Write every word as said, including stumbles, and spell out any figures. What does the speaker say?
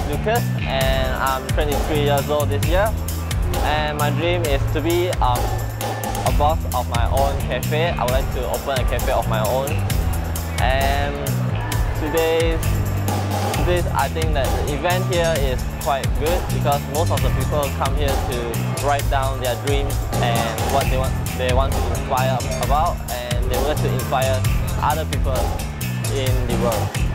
Lucas and I'm twenty-three years old this year. And my dream is to be um, a boss of my own cafe. I would like to open a cafe of my own. And today's, today's I think that the event here is quite good because most of the people come here to write down their dreams and what they want, they want to inspire about, and they want to inspire other people in the world.